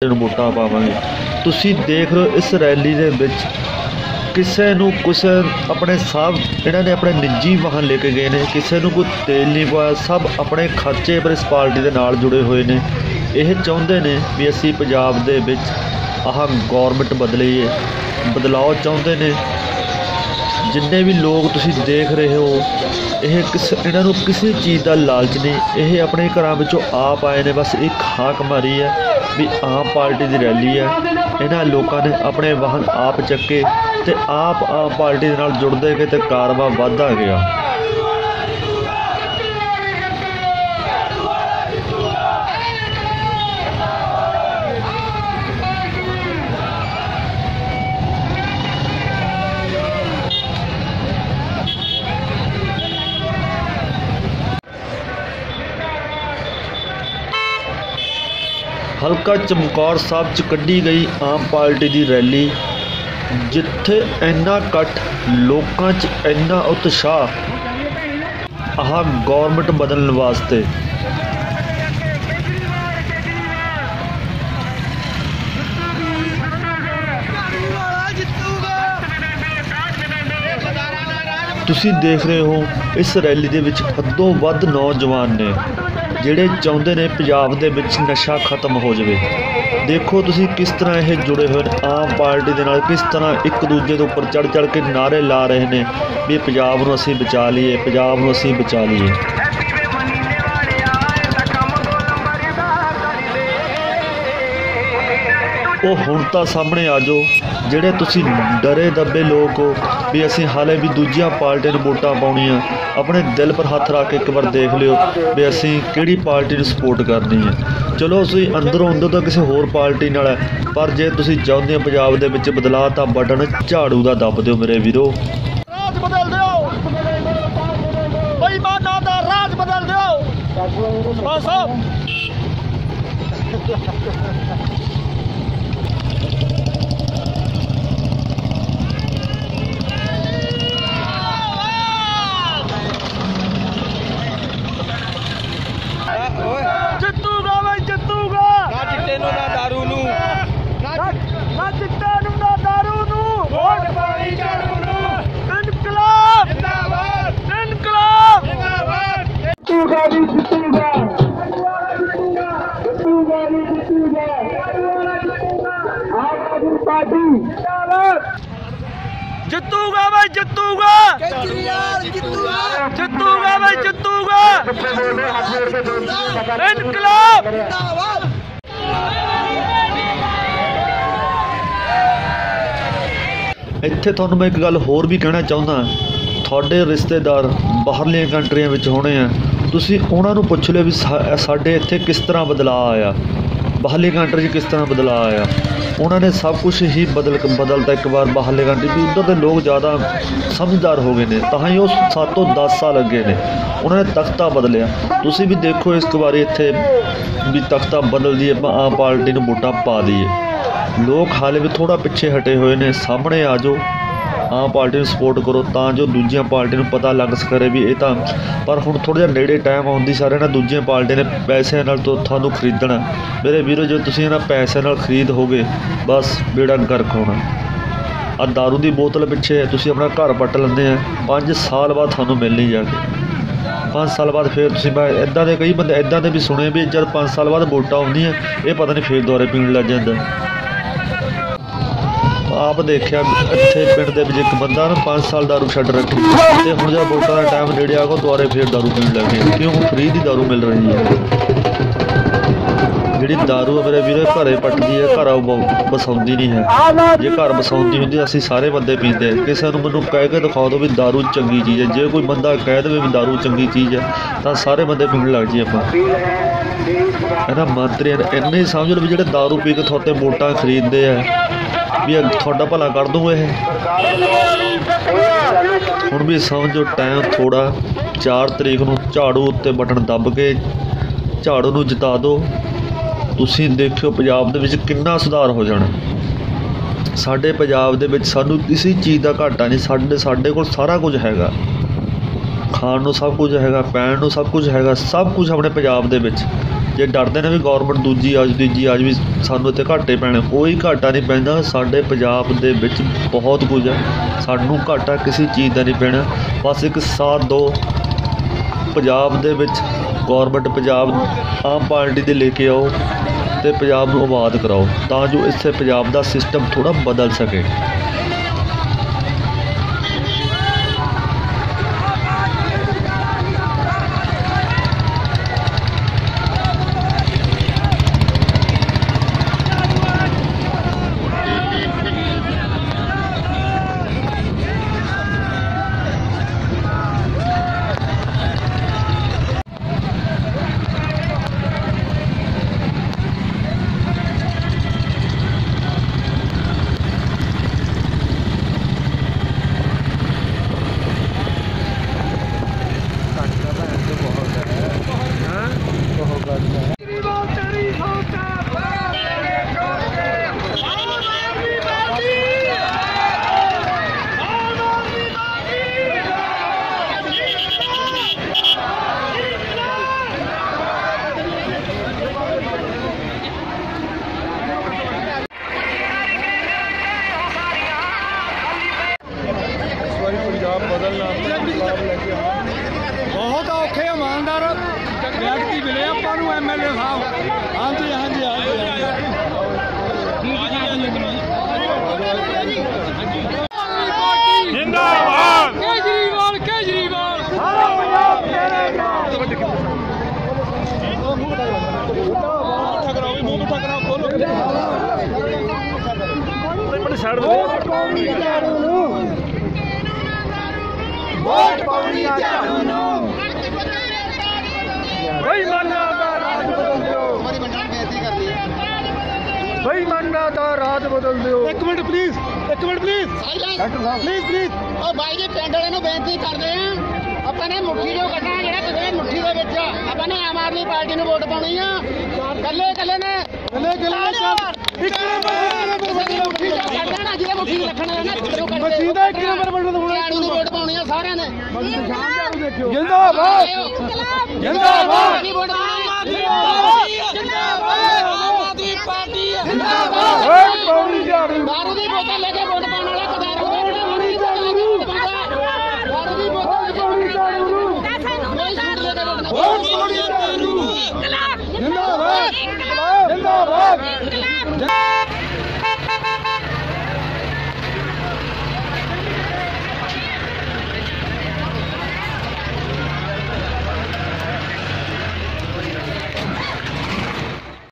Party नूं वोटां पावांगे। तुसीं देख रहे हो इस रैली दे विच किसी नूं कुछ अपने साहब इन्हां ने अपने निजी वाहन लेके गए ने, किसी नूं कोई तेल नहीं पाया, सब अपने खर्चे पर इस पार्टी दे नाल जुड़े हुए ने। यह चाहुंदे ने भी असीं पंजाब दे विच आह गौरमेंट बदलीए, बदलाव चाहुंदे ने। जिन्ने भी लोग तुसीं देख रहे हो इन्हां नूं किसी चीज़ का लालच नहीं, यह अपने घरां विचों आप आए ने, बस एक हाक मारी है भी आम पार्टी की रैली है। इन्हां लोगों ने अपने वाहन आप चक्के ते आप आम पार्टी दे नाल जुड़दे गए ते कारवां वधदा गया। हल्का चमकौर साहब च कढ़ी गई आम पार्टी की रैली, जिथे इन्ना कट लोगों च इन्ना उत्साह आह गौरमेंट बदलने वास्ते। तुसी देख रहे हो इस रैली दे विच हदों वध नौजवान ने ਜਿਹੜੇ ਚਾਹੁੰਦੇ ਨੇ ਪੰਜਾਬ ਦੇ ਵਿੱਚ ਨਸ਼ਾ ਖਤਮ ਹੋ ਜਾਵੇ। ਦੇਖੋ ਤੁਸੀਂ ਕਿਸ ਤਰ੍ਹਾਂ ਇਹ ਜੁੜੇ ਹੋਏ ਨੇ ਆਮ ਪਾਰਟੀ ਦੇ ਨਾਲ, ਕਿਸ ਤਰ੍ਹਾਂ ਇੱਕ ਦੂਜੇ ਦੇ ਉੱਪਰ ਚੜ੍ਹ ਕੇ ਨਾਅਰੇ ਲਾ ਰਹੇ ਨੇ ਵੀ ਪੰਜਾਬ ਨੂੰ ਅਸੀਂ ਬਚਾ ਲਈਏ, ਪੰਜਾਬ ਨੂੰ ਅਸੀਂ ਬਚਾ ਲਈਏ। ਉਹ ਹੁਣ ਤਾਂ ਸਾਹਮਣੇ ਆ ਜਾਓ ਜਿਹੜੇ ਤੁਸੀਂ ਡਰੇ ਦੱਬੇ ਲੋਕ ਹੋ ਵੀ ਅਸੀਂ ਹਾਲੇ ਵੀ ਦੂਜੀਆਂ ਪਾਰਟੀਆਂ ਨੂੰ ਵੋਟਾਂ ਪਾਉਣੀਆਂ। ਆਪਣੇ ਦਿਲ ਪਰ ਹੱਥ ਰੱਖ ਕੇ ਇੱਕ ਵਾਰ ਦੇਖ ਲਿਓ ਵੀ ਅਸੀਂ ਕਿਹੜੀ ਪਾਰਟੀ ਨੂੰ ਸਪੋਰਟ ਕਰਨੀ ਹੈ। ਚਲੋ ਤੁਸੀਂ ਅੰਦਰੋਂ ਅੰਦਰ ਤਾਂ ਕਿਸੇ ਹੋਰ ਪਾਰਟੀ ਨਾਲ ਹੈ, ਪਰ ਜੇ ਤੁਸੀਂ ਚਾਹੁੰਦੇ ਹੋ ਪੰਜਾਬ ਦੇ ਵਿੱਚ ਬਦਲਾਅ ਤਾਂ ਬਟਨ ਝਾੜੂ ਦਾ ਦੱਬ ਦਿਓ ਮੇਰੇ ਵੀਰੋ। ਰਾਜ ਬਦਲ ਦਿਓ, ਬੇਈਮਾਨਾਂ ਦਾ ਰਾਜ ਬਦਲ ਦਿਓ। ਬਸ ਜਿੱਤੂਗਾ ਬਈ ਜਿੱਤੂਗਾ, ਨਾ ਚਿੱਟੇ ਨੂੰ ਨਾ ਦਾਰੂ ਨੂੰ, ਨਾ ਚਿੱਟੇ ਨੂੰ ਨਾ ਦਾਰੂ ਨੂੰ, ਵੋਟ ਪਾਣੀ ਝਾੜੂ ਨੂੰ। ਇਨਕਲਾਬ ਜਿੰਦਾਬਾਦ, ਇਨਕਲਾਬ ਜਿੰਦਾਬਾਦ। ਜਿੱਤੂਗਾ ਵੀ ਜਿੱਤੂਗਾ, ਜਿੱਤੂਗਾ ਵੀ ਜਿੱਤੂਗਾ, ਆਮ ਆਦਮੀ ਪਾਰਟੀ ਜਿੰਦਾਬਾਦ। ਜਿੱਤੂਗਾ ਬਈ ਜਿੱਤੂਗਾ, ਜਿੱਤੂਗਾ ਬਈ ਜਿੱਤੂਗਾ, ਇਨਕਲਾਬ ਜਿੰਦਾਬਾਦ। ਇੱਥੇ ਤੁਹਾਨੂੰ ਮੈਂ ਇੱਕ ਗੱਲ ਹੋਰ ਵੀ ਕਹਿਣਾ ਚਾਹੁੰਦਾ, ਤੁਹਾਡੇ ਰਿਸ਼ਤੇਦਾਰ ਬਾਹਰਲੀਆਂ ਕੰਟਰੀਆਂ ਵਿੱਚ ਹੋਣੇ ਆ, ਤੁਸੀਂ ਉਹਨਾਂ ਨੂੰ ਪੁੱਛ ਲਿਓ ਵੀ ਸਾਡੇ ਇੱਥੇ ਕਿਸ ਤਰ੍ਹਾਂ ਬਦਲਾਅ ਆਇਆ, ਬਾਹਰਲੀ ਕੰਟਰੀ 'ਚ ਕਿਸ ਤਰ੍ਹਾਂ ਬਦਲਾਅ ਆਇਆ। ਉਹਨਾਂ ਨੇ ਸਭ ਕੁਛ ਹੀ ਬਦਲਤਾ ਇੱਕ ਵਾਰ ਬਾਹਰਲੇ ਕੰਟਰੀ ਵੀ ਉੱਧਰ ਦੇ ਲੋਕ ਜ਼ਿਆਦਾ ਸਮਝਦਾਰ ਹੋ ਗਏ ਨੇ, ਤਾਂ ਹੀ ਉਹ 7 ਤੋਂ 10 ਸਾਲ ਅੱਗੇ ਨੇ, ਉਹਨਾਂ ਨੇ ਤਖਤਾ ਬਦਲਿਆ। ਤੁਸੀਂ ਵੀ ਦੇਖੋ ਇਸ ਵਾਰੀ ਇੱਥੇ ਵੀ ਤਖਤਾ ਬਦਲ ਦਈਏ, ਆਪਾਂ ਆਮ ਪਾਰਟੀ ਨੂੰ ਵੋਟਾਂ ਪਾ ਦਈਏ। ਲੋਕ ਹਾਲੇ ਵੀ ਥੋੜ੍ਹਾ ਪਿੱਛੇ ਹਟੇ ਹੋਏ ਨੇ, ਸਾਹਮਣੇ ਆ ਜਾਓ, ਆਮ ਪਾਰਟੀ ਨੂੰ ਸਪੋਰਟ ਕਰੋ ਤਾਂ ਜੋ ਦੂਜੀਆਂ ਪਾਰਟੀ ਨੂੰ ਪਤਾ ਲੱਗ ਸਕੇ ਵੀ ਇਹ ਤਾਂ। ਪਰ ਹੁਣ ਥੋੜ੍ਹਾ ਜਿਹਾ ਨੇੜੇ ਟਾਈਮ ਆਉਂਦੀ ਸਾਰਿਆਂ ਨਾਲ ਦੂਜੀਆਂ ਪਾਰਟੀਆਂ ਨੇ ਪੈਸਿਆਂ ਨਾਲ ਤੁਹਾਨੂੰ ਖਰੀਦਣਾ। ਮੇਰੇ ਵੀਰੋ ਜੇ ਤੁਸੀਂ ਇਹਨਾਂ ਪੈਸਿਆਂ ਨਾਲ ਖਰੀਦ ਹੋਗੇ ਬਸ ਬੇੜਾ ਗਰਕ ਹੋਣਾ। ਆ ਦਾਰੂ ਦੀ ਬੋਤਲ ਪਿੱਛੇ ਤੁਸੀਂ ਆਪਣਾ ਘਰ ਪੱਟ ਲੈਂਦੇ ਆ, 5 ਸਾਲ ਬਾਅਦ ਤੁਹਾਨੂੰ ਮਿਲਣੀ ਜਾ ਕੇ, 5 ਸਾਲ ਬਾਅਦ ਫਿਰ ਤੁਸੀਂ ਮੈਂ ਇੱਦਾਂ ਦੇ ਕਈ ਬੰਦੇ ਇੱਦਾਂ ਦੇ ਵੀ ਸੁਣੇ ਵੀ ਜਦ 5 ਸਾਲ ਬਾਅਦ ਵੋਟਾਂ ਆਉਂਦੀਆਂ ਇਹ ਪਤਾ ਨਹੀਂ ਫਿਰ ਦੁਬਾਰੇ ਪੀਣ ਲੱਗ ਜਾਂਦਾ। ਆਪ ਦੇਖਿਆ ਇੱਥੇ ਪਿੰਡ ਦੇ ਵਿੱਚ ਇੱਕ ਬੰਦਾ ਨਾ 5 ਸਾਲ ਦਾਰੂ ਛੱਡ ਰੱਖੀ ਅਤੇ ਹੁਣ ਜਦ ਵੋਟਾਂ ਦਾ ਟਾਈਮ ਨੇੜੇ ਆ ਗਿਆ ਦੁਬਾਰੇ ਫਿਰ ਦਾਰੂ ਪੀਣ ਲੱਗ ਗਏ, ਕਿਉਂ ਫਰੀ ਦੀ ਦਾਰੂ ਮਿਲ ਰਹੀ ਹੈ। ਜਿਹੜੀ ਦਾਰੂ ਮੇਰੇ ਵੀਰੇ ਘਰੇ ਪੱਟਦੀ ਹੈ, ਘਰ ਵਸਾਉਂਦੀ ਨਹੀਂ ਹੈ। ਜੇ ਘਰ ਵਸਾਉਂਦੀ ਹੁੰਦੀ ਅਸੀਂ ਸਾਰੇ ਬੰਦੇ ਪੀਂਦੇ। ਕਿਸੇ ਨੂੰ ਮੈਨੂੰ ਕਹਿ ਕੇ ਦਿਖਾ ਦਿਓ ਵੀ ਦਾਰੂ ਚੰਗੀ ਚੀਜ਼ ਹੈ, ਜੇ ਕੋਈ ਬੰਦਾ ਕਹਿ ਦੇਵੇ ਵੀ ਦਾਰੂ ਚੰਗੀ ਚੀਜ਼ ਹੈ ਤਾਂ ਸਾਰੇ ਬੰਦੇ ਪੀਣ ਲੱਗ ਜੀ ਆਪਾਂ। ਇਹਨਾਂ ਮੰਤਰੀਆਂ ਨੇ ਇੰਨੇ ਸਮਝ ਲਓ ਵੀ ਜਿਹੜੇ ਦਾਰੂ ਪੀ ਕੇ ਤੁਹਾਡੇ ਵੋਟਾਂ ਖਰੀਦਦੇ ਆ ਵੀ ਤੁਹਾਡਾ ਭਲਾ ਕਰ ਦੂੰ। ਇਹ ਹੁਣ ਵੀ ਸਮਝੋ ਟਾਈਮ ਥੋੜ੍ਹਾ, 4 ਤਰੀਕ ਨੂੰ ਝਾੜੂ ਉੱਤੇ ਬਟਨ ਦੱਬ ਕੇ ਝਾੜੂ ਨੂੰ ਜਿਤਾ ਦਿਓ। ਤੁਸੀਂ ਦੇਖਿਓ ਪੰਜਾਬ ਦੇ ਵਿੱਚ ਕਿੰਨਾ ਸੁਧਾਰ ਹੋ ਜਾਣਾ। ਸਾਡੇ ਪੰਜਾਬ ਦੇ ਵਿੱਚ ਸਾਨੂੰ ਕਿਸੇ ਚੀਜ਼ ਦਾ ਘਾਟਾ ਨਹੀਂ, ਸਾਡੇ ਕੋਲ ਸਾਰਾ ਕੁਝ ਹੈਗਾ, ਖਾਣ ਨੂੰ ਸਭ ਕੁਝ ਹੈਗਾ, ਪੈਣ ਨੂੰ ਸਭ ਕੁਝ ਹੈਗਾ, ਸਭ ਕੁਝ ਆਪਣੇ ਪੰਜਾਬ ਦੇ ਵਿੱਚ। ਜੇ ਡਰਦੇ ਨੇ ਵੀ ਗੌਰਮੈਂਟ ਦੂਜੀ ਆ ਜਾਊ ਵੀ ਸਾਨੂੰ ਇੱਥੇ ਘਾਟੇ ਪੈਣੇ, ਕੋਈ ਘਾਟਾ ਨਹੀਂ ਪੈਂਦਾ। ਸਾਡੇ ਪੰਜਾਬ ਦੇ ਵਿੱਚ ਬਹੁਤ ਕੁਝ ਹੈ, ਸਾਨੂੰ ਘਾਟਾ ਕਿਸੇ ਚੀਜ਼ ਦਾ ਨਹੀਂ ਪੈਣਾ। ਬਸ ਇੱਕ ਸਾਥ ਦਿਓ, ਪੰਜਾਬ ਦੇ ਵਿੱਚ ਗੌਰਮੈਂਟ ਪੰਜਾਬ ਆਮ ਪਾਰਟੀ ਦੇ ਲੈ ਕੇ ਆਓ ਅਤੇ ਪੰਜਾਬ ਨੂੰ ਆਬਾਦ ਕਰਾਓ, ਤਾਂ ਜੋ ਇੱਥੇ ਪੰਜਾਬ ਦਾ ਸਿਸਟਮ ਥੋੜ੍ਹਾ ਬਦਲ ਸਕੇ। बहुत औखे ईमानदार व्यक्ति मिले ਆਪਾਂ ਨੂੰ MLA ਸਾਹਿਬ। ਹਾਂਜੀ ਹਾਂਜੀ जिंदाबाद केजरीवाल केजरीवाल सारा पंजाब तेरे नाल। मुंह मिठा कराओ खोलो छड़ दो। वोट पाउणी आ झाड़ू नूं, बेईमानां दा राज बदल दिओ, बेईमानां दा राज बदल दिओ। एक मिनट प्लीज प्लीज प्लीज ਉਹ ਬਾਈ ਜੀ ਪਿੰਡ ਵਾਲਿਆਂ ਨੂੰ ਬੇਨਤੀ ਕਰਦੇ ਆ, ਆਪਾਂ ਨੇ ਮੁੱਠੀ ਜੋ ਕੱਢਣਾ, ਜਿਹੜਾ ਕਿਸੇ ਮੁੱਠੀ ਦੇ ਵਿੱਚ ਆਪਾਂ ਨੇ ਆਮ ਆਦਮੀ ਪਾਰਟੀ ਨੂੰ ਵੋਟ ਪਾਉਣੀ ਆ। ਕੱਲੇ ਕੱਲੇ ਨੇ ਮੁੱਠੀ ਜੋ ਕੱਢਣਾ, ਜਿਹਦੇ ਮੁੱਠੀ ਰੱਖਣਾ ਨਾ ਮਸੀਦਾ ਇੱਕ ਨੰਬਰ ਬਟਨ ਦਬਾਉਣਾ, ਝਾੜੂ ਨੂੰ ਵੋਟ ਪਾਉਣੀ ਆ ਸਾਰਿਆਂ ਨੇ। ਜਿੰਦਾਬਾਦ ਜਿੰਦਾਬਾਦ ਵੋਟ ਪਾਉਣੀ, ਜਿੰਦਾਬਾਦ ਆਮ ਆਦਮੀ ਪਾਰਟੀ ਜਿੰਦਾਬਾਦ। ਵੋਟ ਪਾਉਣੀ ਝਾੜੂ।